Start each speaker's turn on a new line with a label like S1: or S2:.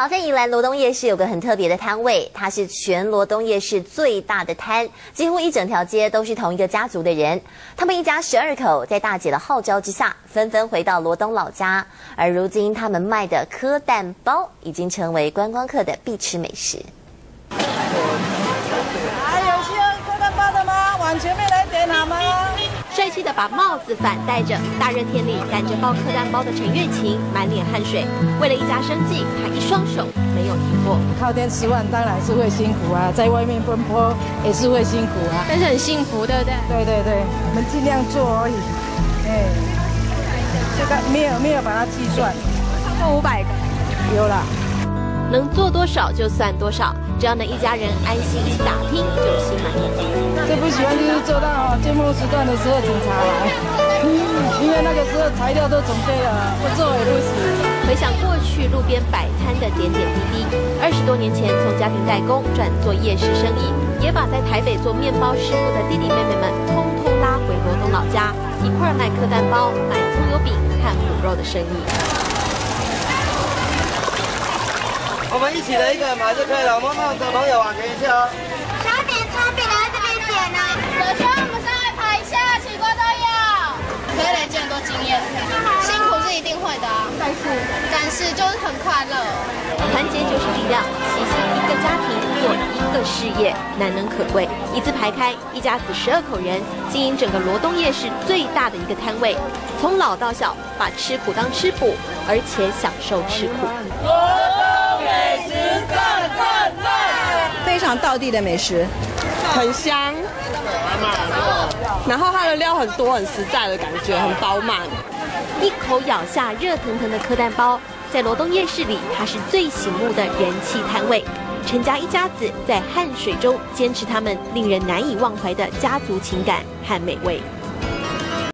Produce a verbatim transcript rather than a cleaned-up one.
S1: 好，在宜兰罗东夜市有个很特别的摊位，它是全罗东夜市最大的摊，几乎一整条街都是同一个家族的人。他们一家十二口，在大姐的号召之下，纷纷回到罗东老家。而如今，他们卖的蚵蛋包已经成为观光客的必吃美食。
S2: 还有需要蚵蛋包的吗？往前面来点好吗？
S3: 帅气的把帽子反戴着，大热天里赶着包蚵蛋包的陈月琴满脸汗水，为了一家生计，她一双手没有停过。
S2: 靠天吃饭当然是会辛苦啊，在外面奔波也是会辛苦啊，
S3: 但是很幸福，对不对？
S2: 对对对，我们尽量做而已。哎，这个没有没有把它计算，
S3: 超过五百个，
S2: 有啦。
S3: 能做多少就算多少，只要能一家人安心一起打拼，就心满意足。
S2: 最不喜欢就是做到节目时段的时候警察来，因为那个时候材料都准备了，不做也不行。
S3: 回想过去路边摆摊的点点滴滴，二十多年前从家庭代工转做夜市生意，也把在台北做面包师傅的弟弟妹妹们通通拉回罗东老家，一块卖蚵蛋包、卖葱油饼和卤肉的生意。
S4: 我们一起的一个人买就可以了，我们看的朋友啊，点一下哦。
S5: 想点葱饼来这边点呢、啊，有需要我们上来排一下，起锅都有。可以累积很多经验，辛苦是一定会的啊，但是但是就是很快乐。
S3: 团结就是力量，齐心一个家庭做一个事业，难能可贵。一字排开，一家子十二口人经营整个罗东夜市最大的一个摊位，从老到小，把吃苦当吃补，而且享受吃苦。
S6: 非常道地的美食，很香，然后它的料很多，很实在的感觉，很饱满。
S3: 一口咬下热腾腾的蚵蛋包，在罗东夜市里，它是最醒目的人气摊位。陈家一家子在汗水中坚持他们令人难以忘怀的家族情感和美味。